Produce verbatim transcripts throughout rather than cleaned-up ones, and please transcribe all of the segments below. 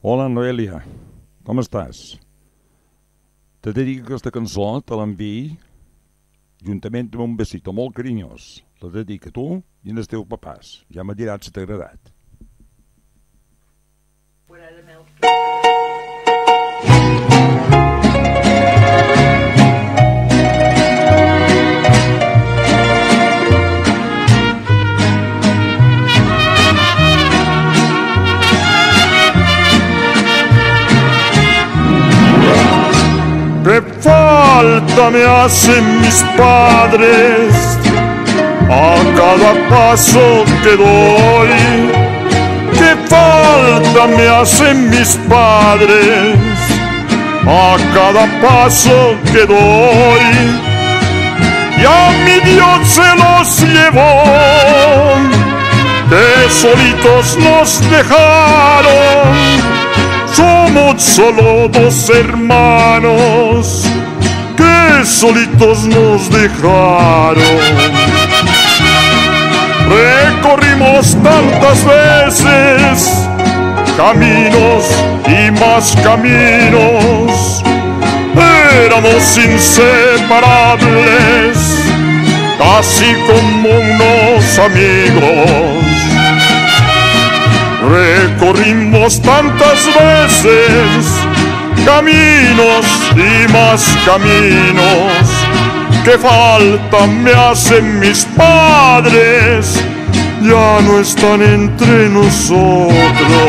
Hola, Noelia. Com estàs? Te dedico aquesta cançó, te l'enviï, juntament amb un besito molt carinyós. La dedico a tu i als teus papàs. Ja me diràs si t'ha agradat. Qué falta me hacen mis padres a cada paso que doy. Qué falta me hacen mis padres a cada paso que doy. Ya mi Dios se los llevó, que solitos nos dejaron. Somos solo dos hermanos que solitos nos dejaron. Recorrimos tantas veces caminos y más caminos. Éramos inseparables, casi como unos amigos. Recorrimos tantas veces caminos y más caminos. Qué falta me hacen mis padres, ya no están entre nosotros.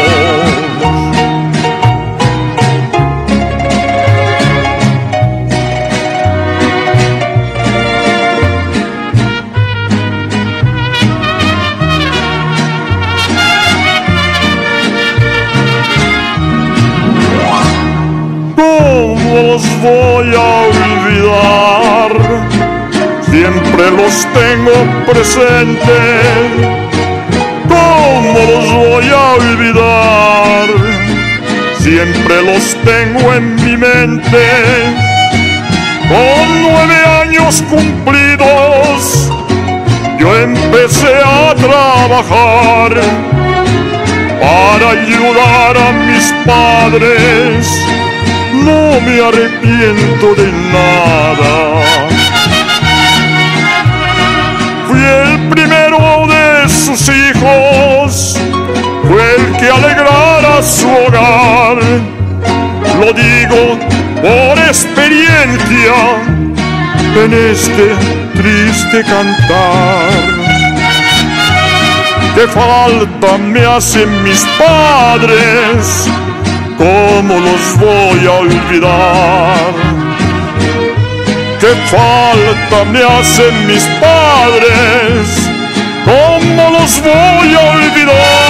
Los voy a olvidar, siempre los tengo presentes. ¿Cómo los voy a olvidar? Siempre los tengo en mi mente. Con nueve años cumplidos, yo empecé a trabajar para ayudar a mis padres. No me arrepiento de nada. Fui el primero de sus hijos, fue el que alegrara su hogar. Lo digo por experiencia en este triste cantar. Qué falta me hacen mis padres, ¿cómo los voy a olvidar? Qué falta me hacen mis padres, ¿cómo los voy a olvidar?